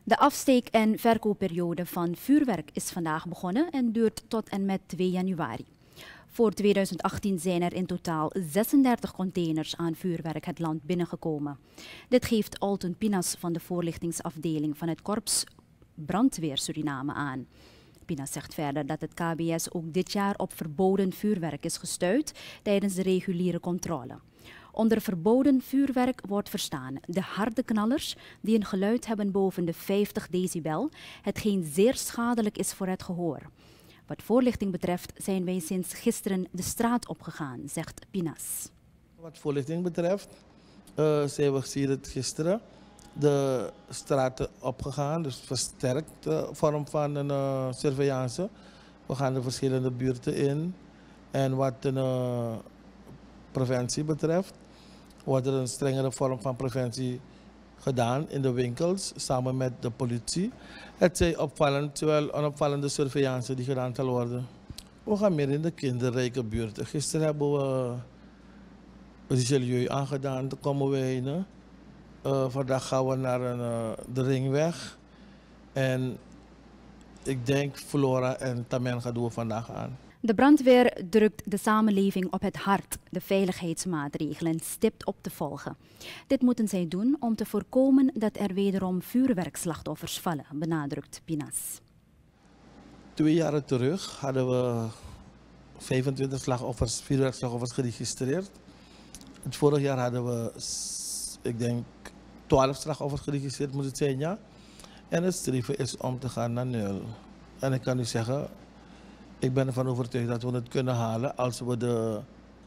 De afsteek- en verkoopperiode van vuurwerk is vandaag begonnen en duurt tot en met 2 januari. Voor 2018 zijn er in totaal 36 containers aan vuurwerk het land binnengekomen. Dit geeft Alton Pinas van de voorlichtingsafdeling van het Korps Brandweer Suriname aan. Pinas zegt verder dat het KBS ook dit jaar op verboden vuurwerk is gestuurd tijdens de reguliere controle. Onder verboden vuurwerk wordt verstaan de harde knallers die een geluid hebben boven de 50 decibel, hetgeen zeer schadelijk is voor het gehoor. Wat voorlichting betreft zijn wij sinds gisteren de straat opgegaan, zegt Pinas. Wat voorlichting betreft zijn we sinds gisteren de straten opgegaan, dus versterkt vorm van een surveillance. We gaan de verschillende buurten in en wat de preventie betreft wordt er een strengere vorm van preventie gedaan in de winkels samen met de politie. Het is opvallend, terwijl onopvallende surveillance die gedaan zal worden. We gaan meer in de kinderrijke buurten. Gisteren hebben we Richelieu aangedaan, daar komen we heen. Vandaag gaan we naar de Ringweg. En ik denk Flora en Tamenga doen we vandaag aan. De brandweer drukt de samenleving op het hart de veiligheidsmaatregelen stipt op te volgen. Dit moeten zij doen om te voorkomen dat er wederom vuurwerkslachtoffers vallen, benadrukt Pinas. 2 jaar terug hadden we 25 vuurwerkslachtoffers geregistreerd. Het vorig jaar hadden we, ik denk, 12 slachtoffers geregistreerd, moet het zijn, ja. En het streven is om te gaan naar 0. En ik kan u zeggen, ik ben ervan overtuigd dat we het kunnen halen als we de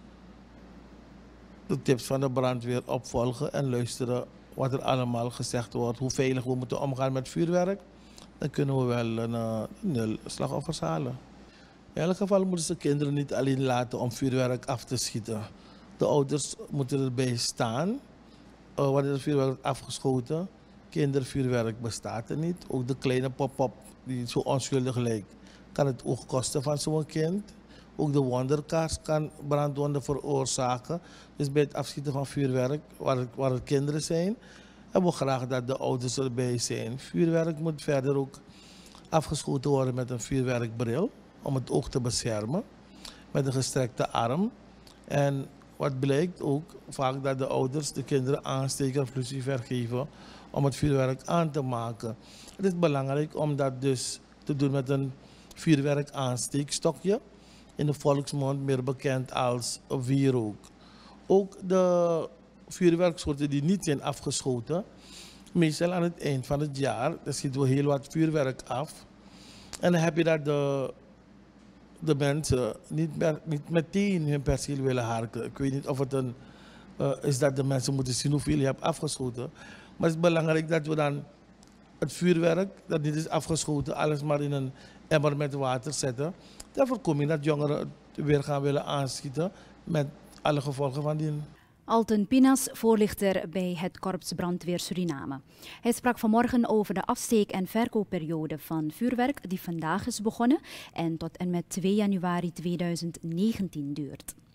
tips van de brandweer opvolgen en luisteren wat er allemaal gezegd wordt, hoe veilig we moeten omgaan met vuurwerk. Dan kunnen we wel een 0 slachtoffers halen. In elk geval moeten ze kinderen niet alleen laten om vuurwerk af te schieten. De ouders moeten erbij staan wanneer het vuurwerk wordt afgeschoten. Kindervuurwerk bestaat er niet. Ook de kleine pop-up die zo onschuldig lijkt, kan het oog kosten van zo'n kind. Ook de wonderkaars kan brandwonden veroorzaken. Dus bij het afschieten van vuurwerk, waar het kinderen zijn, hebben we graag dat de ouders erbij zijn. Vuurwerk moet verder ook afgeschoten worden met een vuurwerkbril, om het oog te beschermen, met een gestrekte arm. En wat blijkt ook vaak dat de ouders de kinderen aansteker of lucifer geven om het vuurwerk aan te maken. Het is belangrijk om dat dus te doen met een vuurwerkaansteekstokje, in de volksmond meer bekend als wierook. Ook de vuurwerksoorten die niet zijn afgeschoten, meestal aan het eind van het jaar, dan schieten we heel wat vuurwerk af. En dan heb je dat de mensen niet meteen hun perceel willen harken. Ik weet niet of het is dat de mensen moeten zien hoeveel je hebt afgeschoten. Maar het is belangrijk dat we dan het vuurwerk dat niet is afgeschoten, alles maar in een emmer met water zetten. Dan voorkom je dat jongeren het weer gaan willen aanschieten met alle gevolgen van dien. Alton Pinas, voorlichter bij het Korps Brandweer Suriname. Hij sprak vanmorgen over de afsteek- en verkoopperiode van vuurwerk die vandaag is begonnen en tot en met 2 januari 2019 duurt.